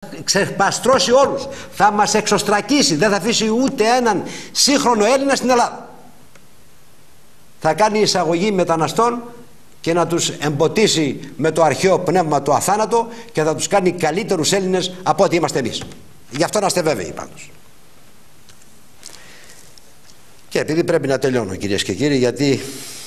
ξεπαστρώσει όλους, θα μας εξωστρακίσει, δεν θα αφήσει ούτε έναν σύγχρονο Έλληνα στην Ελλάδα. Θα κάνει εισαγωγή μεταναστών και να τους εμποτίσει με το αρχαίο πνεύμα το αθάνατο και θα τους κάνει καλύτερους Έλληνες από ό,τι είμαστε εμείς. Γι' αυτό να είστε βέβαιοι πάντως. Και επειδή πρέπει να τελειώνω, κυρίες και κύριοι, γιατί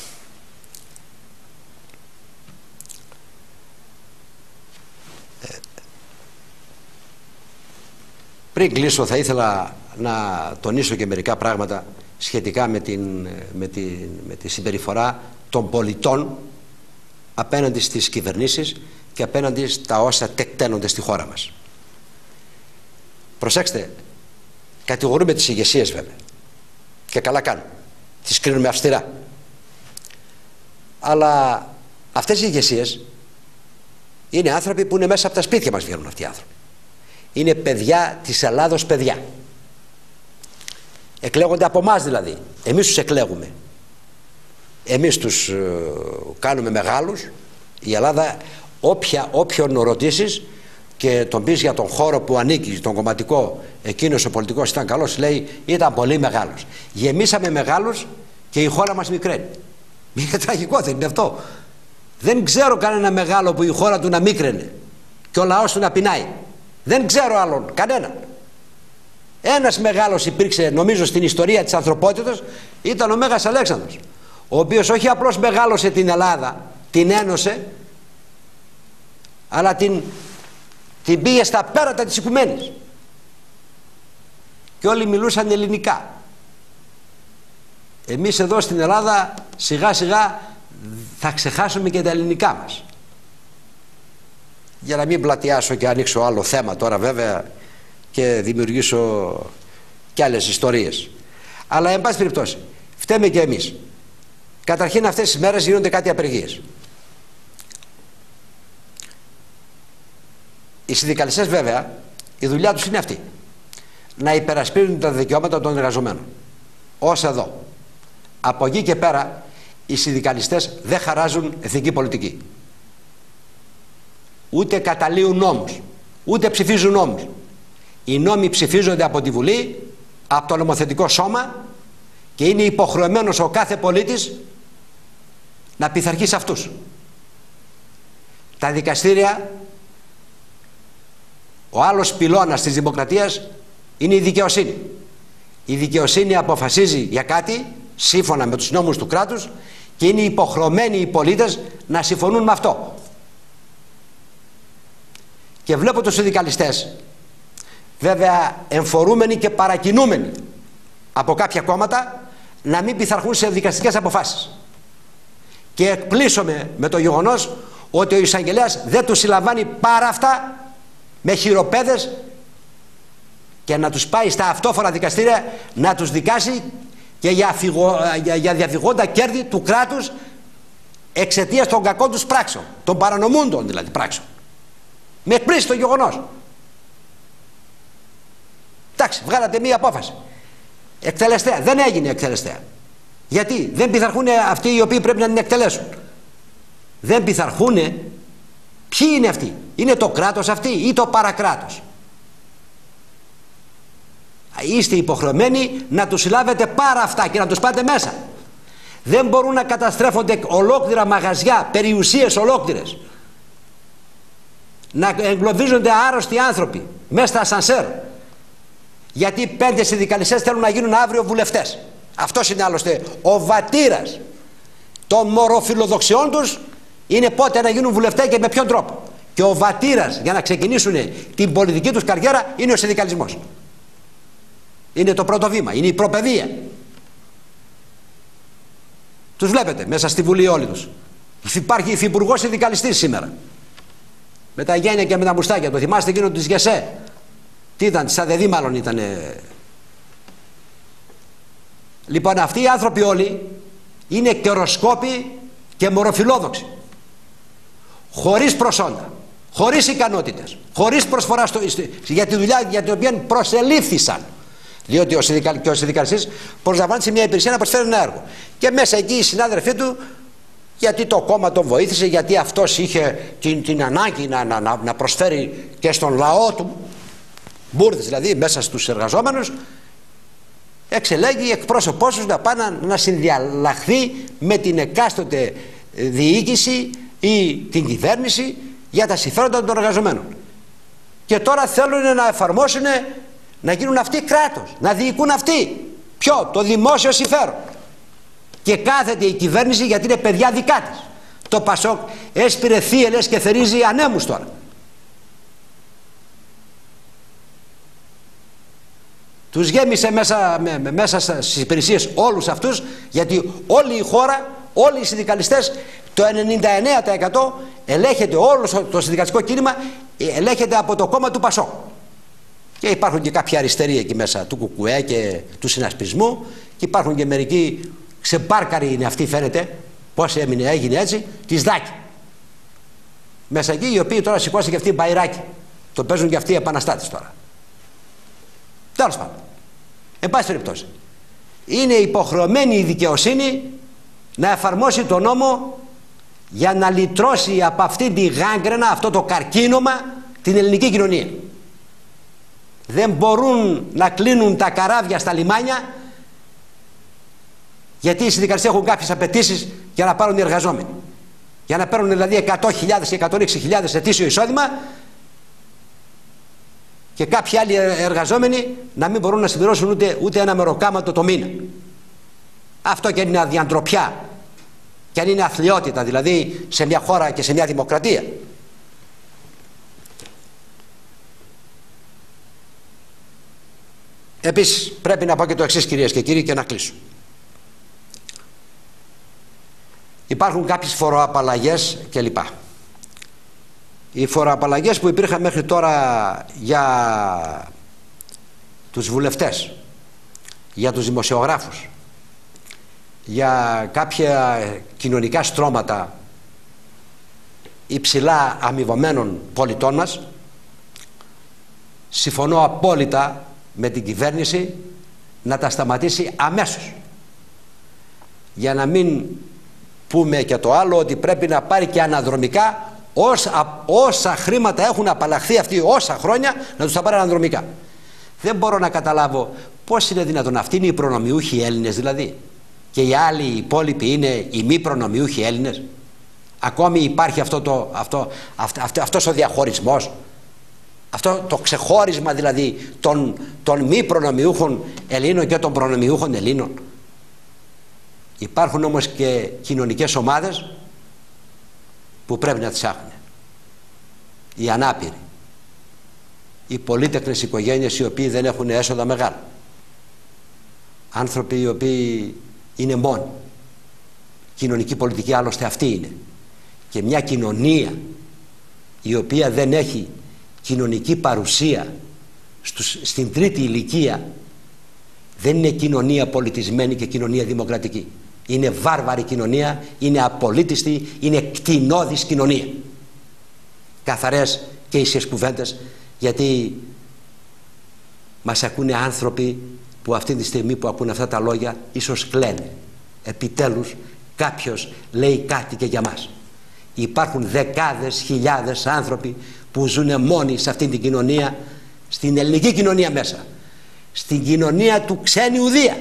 πριν κλείσω θα ήθελα να τονίσω και μερικά πράγματα σχετικά με τη συμπεριφορά των πολιτών απέναντι στις κυβερνήσεις και απέναντι στα όσα τεκταίνονται στη χώρα μας. Προσέξτε, κατηγορούμε τις ηγεσίες βέβαια και καλά κάνουν, τις κρίνουμε αυστηρά, αλλά αυτές οι ηγεσίες είναι άνθρωποι που είναι μέσα από τα σπίτια μας, βγαίνουν αυτοί οι άνθρωποι. Είναι παιδιά της Ελλάδος, παιδιά. Εκλέγονται από εμάς δηλαδή. Εμείς τους εκλέγουμε. Εμείς τους κάνουμε μεγάλους. Η Ελλάδα, όποιον ρωτήσεις και τον πεις για τον χώρο που ανήκει, τον κομματικό, εκείνος ο πολιτικός ήταν καλός, λέει ήταν πολύ μεγάλος. Γεμίσαμε μεγάλους και η χώρα μας μικραίνει. Είναι τραγικό, δεν είναι αυτό? Δεν ξέρω κανένα μεγάλο που η χώρα του να μίκραινε και ο λαός του να πεινάει. Δεν ξέρω άλλον, κανέναν. Ένας μεγάλος υπήρξε, νομίζω, στην ιστορία της ανθρωπότητας, ήταν ο Μέγας Αλέξανδρος, ο οποίος όχι απλώς μεγάλωσε την Ελλάδα, την ένωσε, αλλά την πήγε στα πέρατα της οικουμένης. Και όλοι μιλούσαν ελληνικά. Εμείς εδώ στην Ελλάδα σιγά σιγά θα ξεχάσουμε και τα ελληνικά μας. Για να μην πλατιάσω και ανοίξω άλλο θέμα τώρα βέβαια και δημιουργήσω κι άλλες ιστορίες. Αλλά εν πάση περιπτώσει φταίμε και εμείς. Καταρχήν αυτές τις μέρες γίνονται κάτι απεργίες. Οι συνδικαλιστές βέβαια η δουλειά τους είναι αυτή, να υπερασπίζουν τα δικαιώματα των εργαζομένων. Ως εδώ. Από εκεί και πέρα οι συνδικαλιστές δεν χαράζουν εθνική πολιτική. Ούτε καταλύουν νόμους, ούτε ψηφίζουν νόμους. Οι νόμοι ψηφίζονται από τη Βουλή, από το νομοθετικό σώμα και είναι υποχρεωμένος ο κάθε πολίτης να πειθαρχεί σε αυτούς. Τα δικαστήρια, ο άλλος πυλώνας της δημοκρατίας είναι η δικαιοσύνη. Η δικαιοσύνη αποφασίζει για κάτι σύμφωνα με τους νόμους του κράτους και είναι υποχρεωμένοι οι πολίτες να συμφωνούν με αυτό. Και βλέπω τους συνδικαλιστές, βέβαια εμφορούμενοι και παρακινούμενοι από κάποια κόμματα, να μην πειθαρχούν σε δικαστικές αποφάσεις. Και εκπλήσωμαι με το γεγονός ότι ο εισαγγελέας δεν τους συλλαμβάνει παρά αυτά με χειροπέδες και να τους πάει στα αυτόφορα δικαστήρια να τους δικάσει και για διαφυγόντα κέρδη του κράτους εξαιτίας των κακών τους πράξεων, των παρανομούντων δηλαδή πράξεων. Με εκπλήσει το γεγονός. Εντάξει, βγάλατε μία απόφαση. Εκτελεστέα. Δεν έγινε εκτελεστέα. Γιατί δεν πειθαρχούν αυτοί οι οποίοι πρέπει να την εκτελέσουν. Δεν πειθαρχούν. Ποιοι είναι αυτοί? Είναι το κράτος αυτοί ή το παρακράτος? Είστε υποχρεωμένοι να τους συλλάβετε πάρα αυτά και να τους πάτε μέσα. Δεν μπορούν να καταστρέφονται ολόκληρα μαγαζιά, περιουσίες ολόκληρες, να εγκλωβίζονται άρρωστοι άνθρωποι μέσα στα ασανσέρ γιατί 5 συνδικαλιστές θέλουν να γίνουν αύριο βουλευτές. Αυτός είναι άλλωστε ο βατήρας των μοροφιλοδοξιών τους, είναι πότε να γίνουν βουλευτές και με ποιον τρόπο. Και ο βατήρας για να ξεκινήσουν την πολιτική τους καριέρα είναι ο συνδικαλισμός. Είναι το πρώτο βήμα, είναι η προπαιδεία. Τους βλέπετε μέσα στη Βουλή όλοι τους. Υπάρχει υφυπουργός συνδικαλιστής σήμερα, με τα γένια και με τα μουστάκια. Το θυμάστε εκείνο της ΓΕΣΕ? Τι ήταν, της ΑΔΕΔΗ μάλλον ήτανε. Λοιπόν, αυτοί οι άνθρωποι όλοι είναι καιροσκόποι και μοροφιλόδοξοι, χωρίς προσόντα, χωρίς ικανότητες, χωρίς προσφορά για τη δουλειά για την οποία προσελήφθησαν. Διότι ο συνδικαλιστής προσλαμβάνει σε μια υπηρεσία να προσφέρει ένα έργο. Και μέσα εκεί οι συνάδελφοί του γιατί το κόμμα τον βοήθησε, γιατί αυτός είχε την ανάγκη να προσφέρει και στον λαό του, μπούρδες δηλαδή μέσα στους εργαζόμενους, εξελέγει εκπρόσωπός τους να πάνε να συνδιαλλαχθεί με την εκάστοτε διοίκηση ή την κυβέρνηση για τα συμφέροντα των εργαζομένων. Και τώρα θέλουν να εφαρμόσουν, να γίνουν αυτοί κράτος, να διοικούν αυτοί. Ποιο? Το δημόσιο συμφέρον. Και κάθεται η κυβέρνηση, γιατί είναι παιδιά δικά της. Το Πασόκ έσπηρε θύελες και θερίζει ανέμους τώρα. Τους γέμισε μέσα στις υπηρεσίες όλους αυτούς, γιατί όλη η χώρα, όλοι οι συνδικαλιστές, το 99% ελέγχεται, όλο το συνδικαλιστικό κίνημα ελέγχεται από το κόμμα του Πασόκ. Και υπάρχουν και κάποια αριστεροί εκεί μέσα, του Κουκουέ και του συνασπισμού, και υπάρχουν και μερικοί ξεμπάρκαροι είναι αυτοί, φαίνεται, πώς έγινε έτσι, της Δάκη. Μέσα εκεί, οι οποίοι τώρα σηκώσαν και αυτοί μπαϊράκι. Το παίζουν και αυτοί οι επαναστάτες τώρα. Τέλος πάντων. Εν πάση περιπτώσει, είναι υποχρεωμένη η δικαιοσύνη να εφαρμόσει τον νόμο για να λυτρώσει από αυτή τη γάγκρενα, αυτό το καρκίνωμα, την ελληνική κοινωνία. Δεν μπορούν να κλείνουν τα καράβια στα λιμάνια, γιατί οι συνδικαλιστές έχουν κάποιες απαιτήσεις για να πάρουν οι εργαζόμενοι. Για να παίρνουν δηλαδή 100.000 και 160.000 ετήσιο εισόδημα, και κάποιοι άλλοι εργαζόμενοι να μην μπορούν να συμπληρώσουν ούτε ένα μεροκάματο το μήνα. Αυτό και είναι αδιαντροπιά, και αν είναι αθλιότητα δηλαδή σε μια χώρα και σε μια δημοκρατία. Επίσης πρέπει να πω και το εξής, κυρίες και κύριοι, και να κλείσω. Υπάρχουν κάποιες φοροαπαλλαγές κλπ. Οι φοροαπαλλαγές που υπήρχαν μέχρι τώρα για τους βουλευτές, για τους δημοσιογράφους, για κάποια κοινωνικά στρώματα υψηλά αμοιβωμένων πολιτών μας, συμφωνώ απόλυτα με την κυβέρνηση να τα σταματήσει αμέσως, για να μην πούμε και το άλλο, ότι πρέπει να πάρει και αναδρομικά όσα χρήματα έχουν απαλλαχθεί αυτοί όσα χρόνια, να τους τα πάρει αναδρομικά. Δεν μπορώ να καταλάβω πώς είναι δυνατόν. Αυτοί είναι οι προνομιούχοι Έλληνες δηλαδή, και οι άλλοι οι υπόλοιποι είναι οι μη προνομιούχοι Έλληνες. Ακόμη υπάρχει αυτός ο διαχωρισμός, αυτό το ξεχώρισμα δηλαδή των μη προνομιούχων Ελλήνων και των προνομιούχων Ελλήνων. Υπάρχουν όμως και κοινωνικές ομάδες που πρέπει να τις έχουν. Οι ανάπηροι, οι πολύτεκνες οικογένειες οι οποίοι δεν έχουν έσοδα μεγάλα, άνθρωποι οι οποίοι είναι μόνοι. Κοινωνική πολιτική άλλωστε αυτή είναι. Και μια κοινωνία η οποία δεν έχει κοινωνική παρουσία στην τρίτη ηλικία δεν είναι κοινωνία πολιτισμένη και κοινωνία δημοκρατική. Είναι βάρβαρη κοινωνία, είναι απολύτιστη, είναι κτηνώδης κοινωνία. Καθαρές και ίσιες κουβέντες, γιατί μας ακούνε άνθρωποι που αυτή τη στιγμή που ακούνε αυτά τα λόγια ίσως κλαίνε. Επιτέλους κάποιος λέει κάτι και για μας. Υπάρχουν δεκάδες χιλιάδες άνθρωποι που ζουν μόνοι σε αυτή την κοινωνία, στην ελληνική κοινωνία μέσα, στην κοινωνία του ξένου Δία,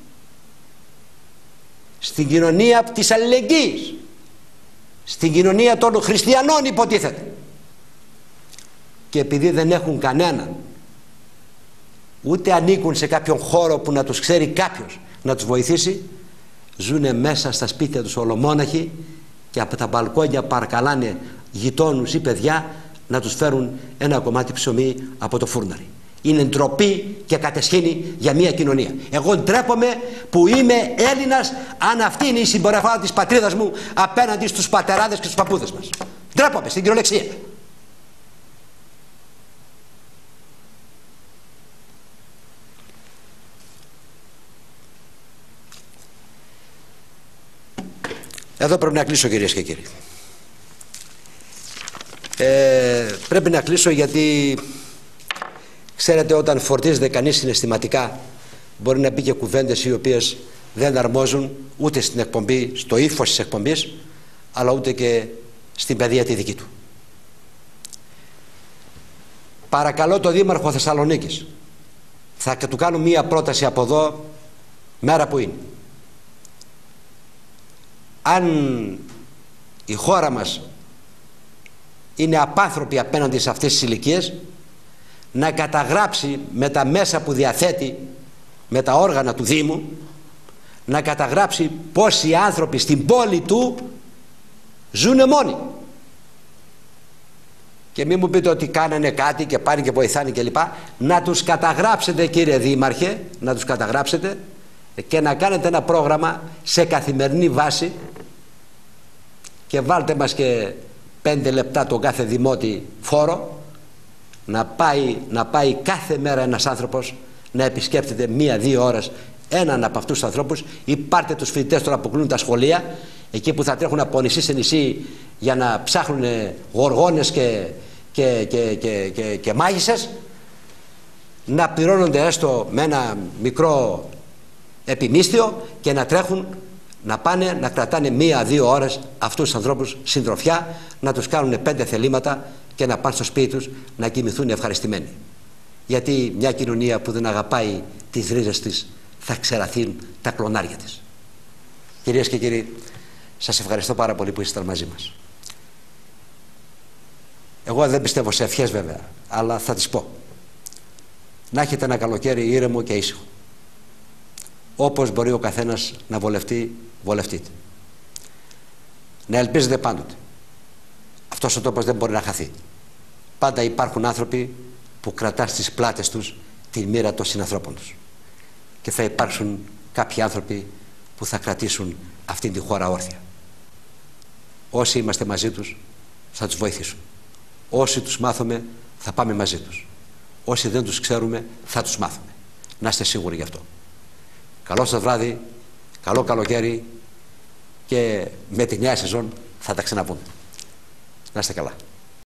στην κοινωνία της αλληλεγγύης, στην κοινωνία των χριστιανών υποτίθεται, και επειδή δεν έχουν κανέναν, ούτε ανήκουν σε κάποιον χώρο που να τους ξέρει κάποιος να τους βοηθήσει, ζουνε μέσα στα σπίτια τους ολομόναχοι και από τα μπαλκόνια παρακαλάνε γειτόνους ή παιδιά να τους φέρουν ένα κομμάτι ψωμί από το φούρναρι. Είναι ντροπή και κατεσχήνη για μια κοινωνία. Εγώ ντρέπομαι που είμαι Έλληνας, αν αυτή είναι η συμπεριφορά της πατρίδας μου απέναντι στους πατεράδες και στους παππούδες μας. Ντρέπομαι στην κυριολεξία. Εδώ πρέπει να κλείσω, κυρίες και κύριοι. Πρέπει να κλείσω γιατί ξέρετε, όταν φορτίζεται κανείς συναισθηματικά μπορεί να πει και κουβέντες οι οποίες δεν αρμόζουν ούτε στην εκπομπή, στο ύφος της εκπομπής, αλλά ούτε και στην παιδεία τη δική του. Παρακαλώ τον Δήμαρχο Θεσσαλονίκης, θα του κάνω μία πρόταση από εδώ, μέρα που είναι. Αν η χώρα μας είναι απάνθρωπη απέναντι σε αυτές τις ηλικίες, να καταγράψει με τα μέσα που διαθέτει, με τα όργανα του Δήμου, να καταγράψει πόσοι άνθρωποι στην πόλη του ζουνε μόνοι. Και μην μου πείτε ότι κάνανε κάτι και πάνε και βοηθάνε κλπ. Να τους καταγράψετε, κύριε Δήμαρχε, να τους καταγράψετε και να κάνετε ένα πρόγραμμα σε καθημερινή βάση και βάλτε μας και 5 λεπτά τον κάθε δημότη φόρο, να πάει κάθε μέρα ένας άνθρωπος να επισκέπτεται 1-2 ώρες έναν από αυτούς τους ανθρώπους, ή πάρτε τους φοιτητές τώρα που κλείνουν τα σχολεία, εκεί που θα τρέχουν από νησί σε νησί για να ψάχνουν γοργόνες και μάγισσες, να πληρώνονται έστω με ένα μικρό επιμίσθιο και να τρέχουν, να πάνε να κρατάνε 1-2 ώρες αυτούς τους ανθρώπους συντροφιά, να τους κάνουν 5 θελήματα και να πάνε στο σπίτι τους να κοιμηθούν ευχαριστημένοι. Γιατί μια κοινωνία που δεν αγαπάει τις ρίζες της θα ξεραθούν τα κλονάρια της. Κυρίες και κύριοι, σας ευχαριστώ πάρα πολύ που ήσασταν μαζί μας. Εγώ δεν πιστεύω σε ευχές βέβαια, αλλά θα τις πω. Να έχετε ένα καλοκαίρι ήρεμο και ήσυχο. Όπως μπορεί ο καθένας να βολευτεί, βολευτείτε. Να ελπίζετε πάντοτε. Αυτός ο τόπος δεν μπορεί να χαθεί. Πάντα υπάρχουν άνθρωποι που κρατάνε στις πλάτες τους τη μοίρα των συνανθρώπων τους. Και θα υπάρξουν κάποιοι άνθρωποι που θα κρατήσουν αυτήν τη χώρα όρθια. Όσοι είμαστε μαζί τους θα τους βοηθήσουν. Όσοι τους μάθουμε θα πάμε μαζί τους. Όσοι δεν τους ξέρουμε θα τους μάθουμε. Να είστε σίγουροι γι' αυτό. Καλό σας βράδυ, καλό καλοκαίρι και με τη νέα σεζόν θα τα ξαναπούμε. Να είστε καλά.